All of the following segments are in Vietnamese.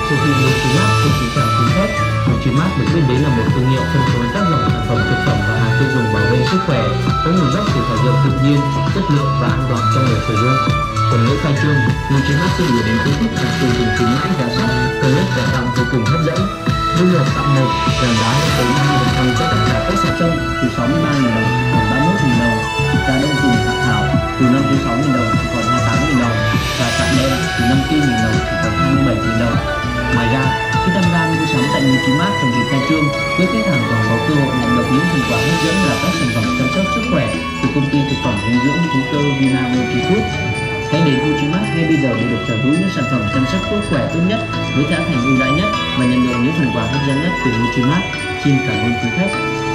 Siêu thị Nutrimart xin kính chào quý khách. Nutrimart được biết đến là một thương hiệu phân phối các dòng sản phẩm thực phẩm và hàng tiêu dùng bảo vệ sức khỏe, có nguồn gốc từ thảo dược tự nhiên, chất lượng và an toàn cho người sử dụng. Tuần lễ khai trương, Nutrimart xin gửi đến quý khách hàng tiêu dùng khuyến mãi giá sốc, cân nhắc giá tăng vô cùng hấp dẫn. Mua một tặng một, giảm giá lên tới 50% cho tất cả các sản phẩm từ 63.000 đồng còn 31.000 đồng. Trà đông cùng Hạ Thảo từ 56.000 đồng chỉ còn 28.000 đồng. Trà Cạn Đen từ 54.000 đồng chỉ còn 27.000 đồng. Ngoài ra, khi tham gia mua sắm tại Nutrimart trong dịp khai trương, quý khách hàng còn có cơ hội nhận được những phần quà hấp dẫn là các sản phẩm chăm sóc sức khỏe từ công ty thực phẩm dinh dưỡng hữu cơ Vina Nutrifood. Hãy đến Nutrimart ngay bây giờ để được sở hữu những sản phẩm chăm sóc sức khỏe tốt nhất với giá thành ưu đãi nhất và nhận được những phần quà hấp dẫn nhất từ Nutrimart. Xin cảm ơn quý khách.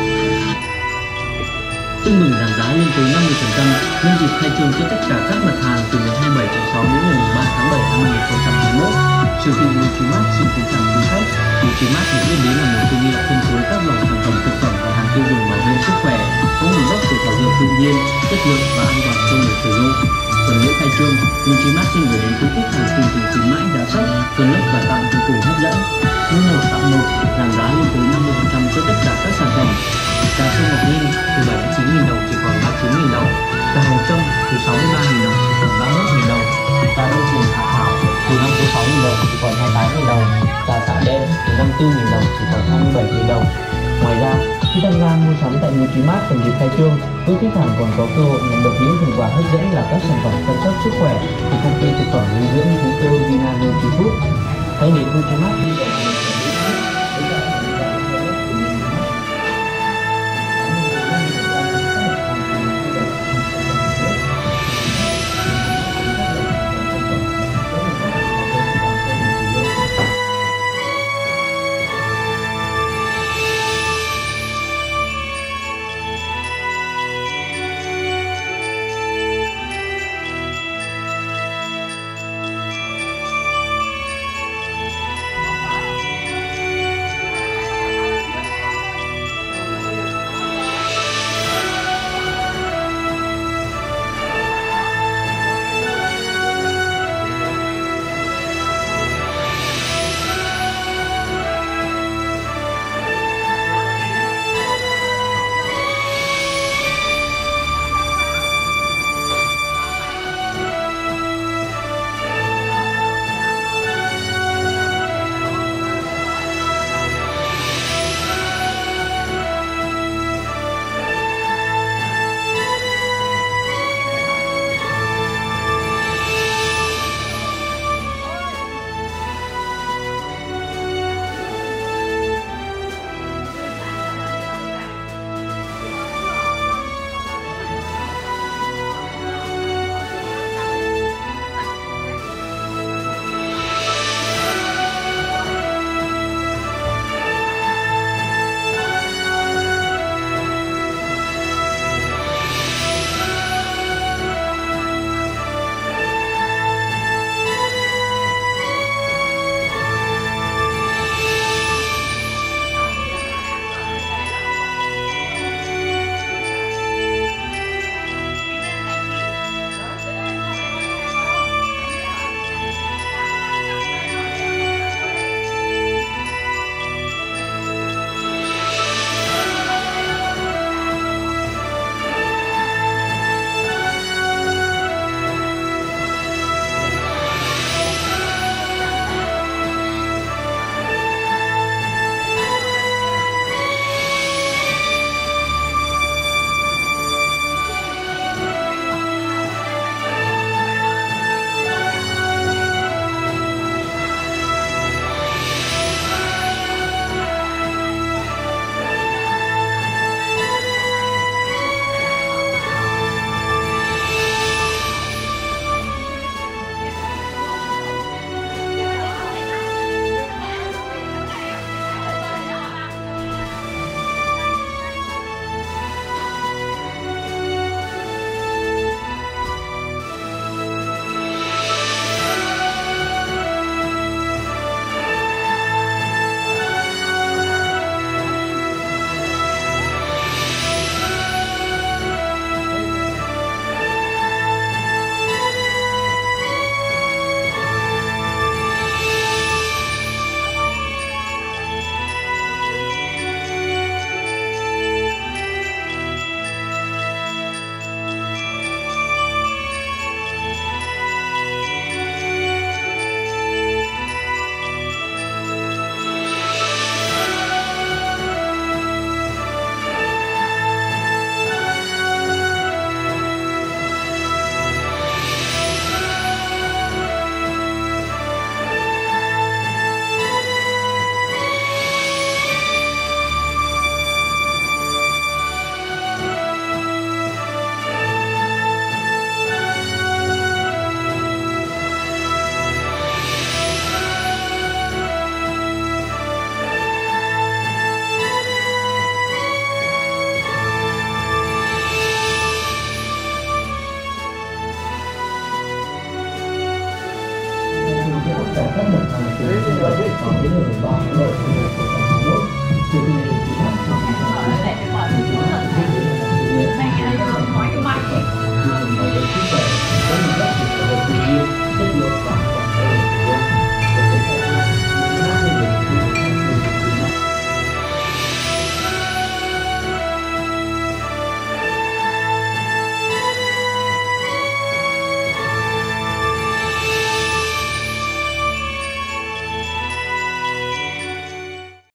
Tưng bừng giảm giá lên tới 50% nhân dịp khai trương cho tất cả các mặt hàng từ ngày 27 tháng 6 đến ngày 3 tháng 7 năm 2021. Siêu thị Nutrimart xin kính chào quý khách. Nutrimart được biết đến là một thương hiệu phân phối các dòng sản phẩm thực phẩm và hàng tiêu dùng bảo vệ sức khỏe, có nguồn gốc từ thảo dược tự nhiên, chất lượng và an toàn cho người sử dụng. Tuần lễ khai trương, Nutrimart xin gửi đến quý khách hàng chương trình khuyến mãi giá sốc, cân nhắc và tặng vô cùng hấp dẫn. Mua một tặng một, giảm giá lên tới 50% cho tất cả các sản phẩm. Trà sông Ngọc Linh từ 79.000 đồng chỉ còn 39.000 đồng. Trà Hồng Trâm từ 63.000 đồng chỉ còn 31.000 đồng. Trà Đông Trùng Hạ Thảo từ 56.000 đồng chỉ còn 28.000 đồng. Trà Cạn Đen từ 54.000 đồng chỉ còn 27.000 đồng. Ngoài ra, khi tham gia mua sắm tại Nutrimart trong dịp khai trương, quý khách hàng còn có cơ hội nhận được những phần quà hấp dẫn là các sản phẩm chăm sóc sức khỏe từ công ty thực phẩm dinh dưỡng hữu cơ Vina Nutrifood. Hãy đến Nutrimart bây giờ. từ ngày 27 tháng 6 đến ngày 3 tháng 7